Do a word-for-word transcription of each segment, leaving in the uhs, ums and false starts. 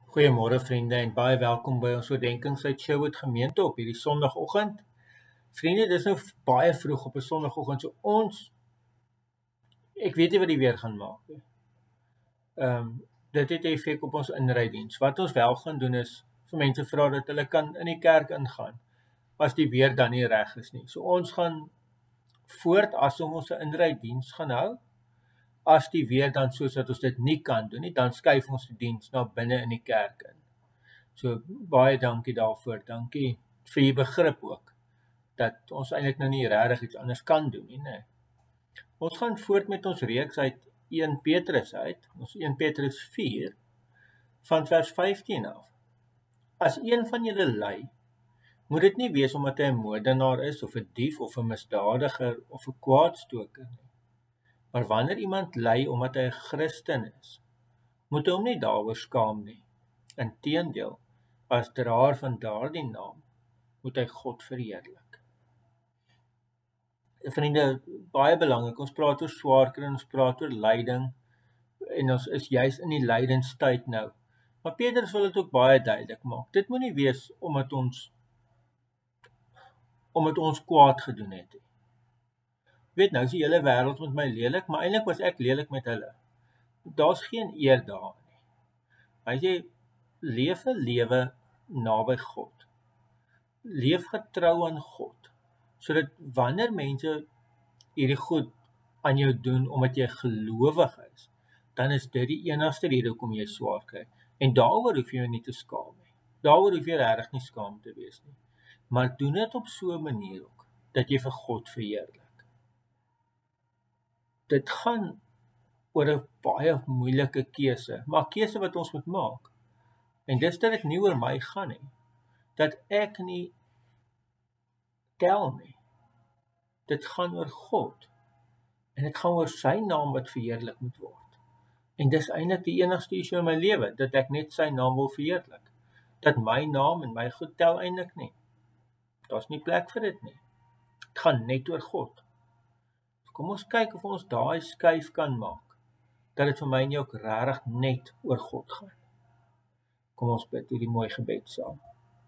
Goeiemôre vriende en baie welkom by ons oordenkings uit Sherwood gemeente op hierdie Sondagoggend. Vriende, dis nou baie vroeg op 'n Sondagoggend, so ons ek weet nie wat die weer gaan maak nie. Ehm um, dit het 'n effek op ons inrydiens. Wat ons wel gaan doen is vir mense vra dat hulle kan in die kerk ingaan as die weer dan nie reg is nie. So ons gaan voort asof ons 'n inrydiens gaan hou. As die weer dan soos dat ons dit nie kan doen nie, dan skuif ons die diens na binne in die kerk in. So baie dankie daarvoor. Dankie vir die begrip ook dat ons eintlik nou nie regtig iets anders kan doen nie, nee. Ons gaan voort met ons reeks uit Eerste Petrus uit, ons Eerste Petrus vier van vers vyftien af. As een van julle ly, moet dit nie wees omdat hy 'n moordenaar is of 'n dief of 'n misdadiger of 'n kwaadstoker nie. Maar wanneer iemand ly omdat hy 'n Christen is, moet hy hom nie daaroor skaam nie. Inteendeel, as draer van daardie naam, moet hy God verheerlik. Vriende, baie belangrik, ons praat oor swaar kry en ons praat oor lyding, en ons is juis in die lydenstyd nou. Maar Petrus wil dit ook baie duidelik maak. Dit moet nie wees omdat ons omdat ons kwaad gedoen het. Weet nou, is die hele wêreld met my lelik, maar eintlik was ek lelik met hulle. Daar's geen eer daar nie. Hy sê, leef 'n lewe naby God. Leef getrou aan God, sodat wanneer mense hierdie goed aan jou doen omdat jy gelowig is, dan is dit die enigste rede hoekom jy swaar kry. En daaroor hoef jy jou nie te skaam nie. Daaroor hoef jy regtig nie skaam te wees nie. Maar doen dit op so 'n manier ook dat jy vir God verheerlik. Dit gaan oor 'n baie moeilike keuse, maar keuse wat ons moet maak. En dis dat dit nie oor my gaan nie. Dat ek nie tel nie. Dit gaan oor God. En dit gaan oor sy naam wat verheerlik moet word. En dis eintlik die enigste issue in my lewe, dat ek net sy naam wil verheerlik. Dat my naam en my goed tel eintlik nie. Daar's nie plek vir dit nie. Dit gaan net oor God. Kom ons kyk of ons daai skuif kan maak, dat dit vir my en jou ook regtig net oor God gaan. Kom ons bid hierdie mooi gebed saam.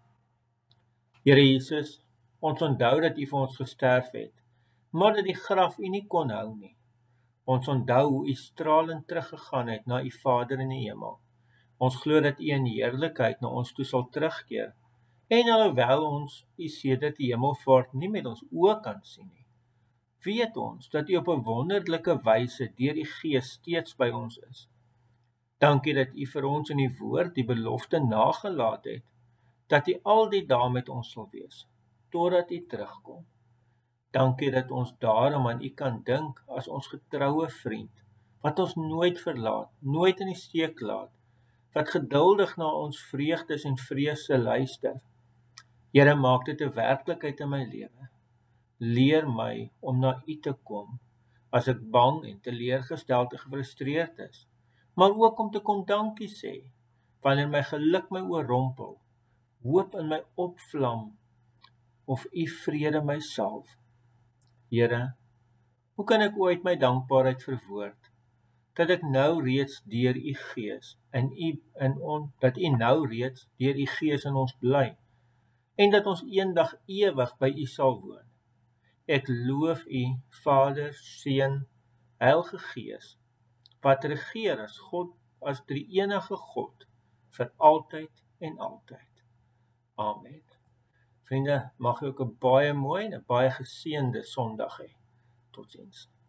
Here Jesus, ons onthou dat U vir ons gesterf het, maar dat die graf U nie kon hou nie. Ons onthou hoe U stralend teruggegaan het na U Vader in die hemel. Ons glo dat U in heerlikheid na ons toe sal terugkeer, en alhoewel ons U sedert die hemelvaart nie met ons oë kan sien nie, weet ons dat U op 'n wonderlike wyse deur die Gees steeds by ons is. Dankie dat U vir ons in die woord die belofte nagelaat het, dat U al die dae met ons sal wees, totdat U terugkom. Dankie dat ons daarom aan U kan dink as ons getroue vriend, wat ons nooit verlaat, nooit in die steek laat, wat geduldig na ons vreugdes en vrese luister. Here, maak dit 'n werklikheid in my lewe. Leer my om na U te kom, as ek bang en teleurgesteld en gefrustreerd is, maar ook om te kon dankie sê, wanneer my geluk my oorrompel, hoop in my opvlam, of U vrede my salf. Here, hoe kan ek ooit my dankbaarheid verwoord, dat ek nou reeds deur U Gees, in U, in on, dat U nou reeds deur U Gees in ons bly, en dat ons eendag ewig by U sal woon. Ek loof U, Vader, Seun, Heilige Gees, wat regeer as God, as drie-enige God, vir altyd en altyd. Amen. Vriende, mag jy ook 'n baie mooi en 'n baie geseënde Sondag hê. Totsiens.